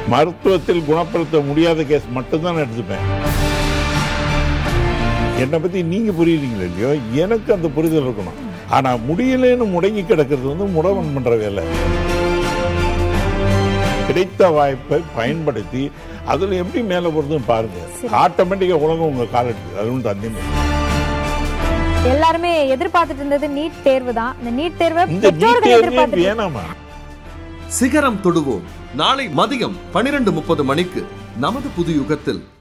மருத்துவத்தில் குணப்படுத்த முடியாத கேஸ் மட்டும்தான் நான் எடுத்துப்பேன். என்னை பத்தி நீங்க புரியுறீங்களா இல்லையோ, எனக்கு அந்த புரிதல் இருக்கணும். ஆனா முடியலன்னு முடங்கி கிடக்கிறது முடவன் பண்ற வேலை. கிடைத்த வாய்ப்பை பயன்படுத்தி அதுல எப்படி மேல போறதுன்னு பாருங்க. ஆட்டோமேட்டிக்கா உலகம் உங்க கால் எடுத்து. அது ஒன்று தண்ணி. எல்லாருமே எதிர்பார்த்துட்டு இருந்தது நீட் தேர்வு தான். இந்த நீட் தேர்வை வேணாமா? சிகரம் தொடுவோம் நாளை மதியம் 12:30 மணிக்கு நமது புது யுகத்தில்.